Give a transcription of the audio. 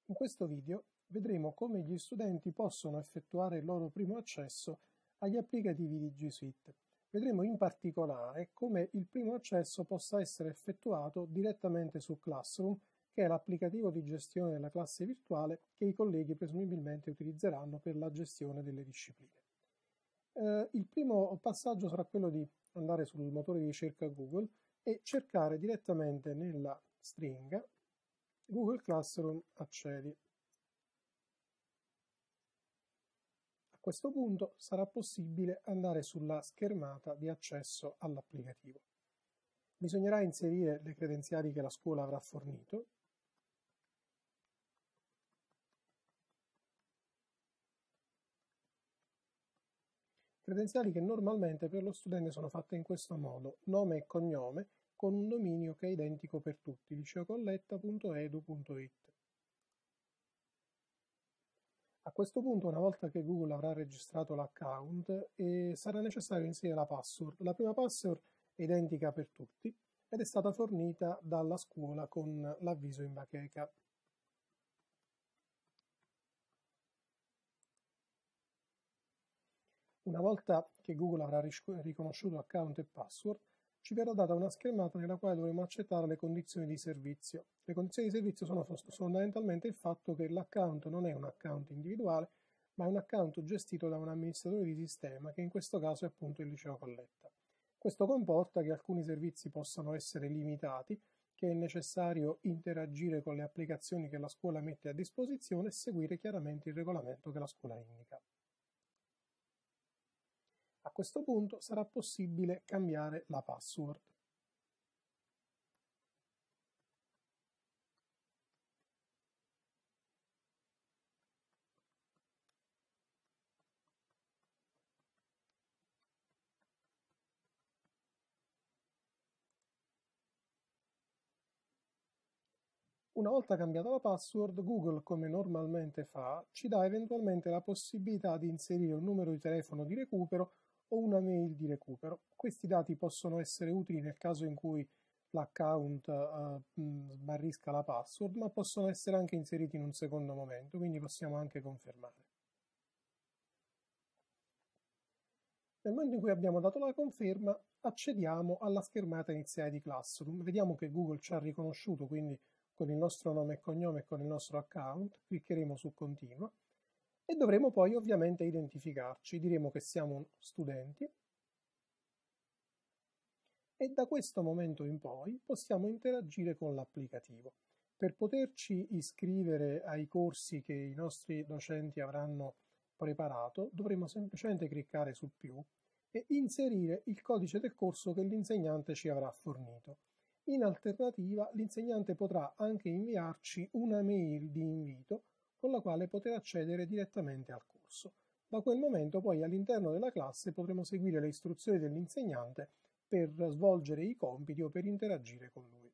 In questo video vedremo come gli studenti possono effettuare il loro primo accesso agli applicativi di G Suite. Vedremo in particolare come il primo accesso possa essere effettuato direttamente su Classroom, che è l'applicativo di gestione della classe virtuale che i colleghi presumibilmente utilizzeranno per la gestione delle discipline. Il primo passaggio sarà quello di andare sul motore di ricerca Google e cercare direttamente nella stringa Google Classroom accedi. A questo punto sarà possibile andare sulla schermata di accesso all'applicativo. Bisognerà inserire le credenziali che la scuola avrà fornito. Credenziali che normalmente per lo studente sono fatte in questo modo: nome e cognome con un dominio che è identico per tutti, liceocolletta.edu.it. A questo punto, una volta che Google avrà registrato l'account, sarà necessario inserire la password. La prima password è identica per tutti ed è stata fornita dalla scuola con l'avviso in bacheca. Una volta che Google avrà riconosciuto account e password, ci verrà data una schermata nella quale dovremo accettare le condizioni di servizio. Le condizioni di servizio sono fondamentalmente il fatto che l'account non è un account individuale, ma è un account gestito da un amministratore di sistema, che in questo caso è appunto il Liceo Colletta. Questo comporta che alcuni servizi possano essere limitati, che è necessario interagire con le applicazioni che la scuola mette a disposizione e seguire chiaramente il regolamento che la scuola indica. A questo punto sarà possibile cambiare la password. Una volta cambiata la password, Google, come normalmente fa, ci dà eventualmente la possibilità di inserire un numero di telefono di recupero o una mail di recupero. Questi dati possono essere utili nel caso in cui l'account sbarrisca la password, ma possono essere anche inseriti in un secondo momento, quindi possiamo anche confermare. Nel momento in cui abbiamo dato la conferma, accediamo alla schermata iniziale di Classroom. Vediamo che Google ci ha riconosciuto, quindi con il nostro nome e cognome e con il nostro account. Cliccheremo su Continua e dovremo poi ovviamente identificarci. Diremo che siamo studenti e da questo momento in poi possiamo interagire con l'applicativo. Per poterci iscrivere ai corsi che i nostri docenti avranno preparato, dovremo semplicemente cliccare su più e inserire il codice del corso che l'insegnante ci avrà fornito. In alternativa, l'insegnante potrà anche inviarci una mail di invito con la quale poter accedere direttamente al corso. Da quel momento poi all'interno della classe potremo seguire le istruzioni dell'insegnante per svolgere i compiti o per interagire con lui.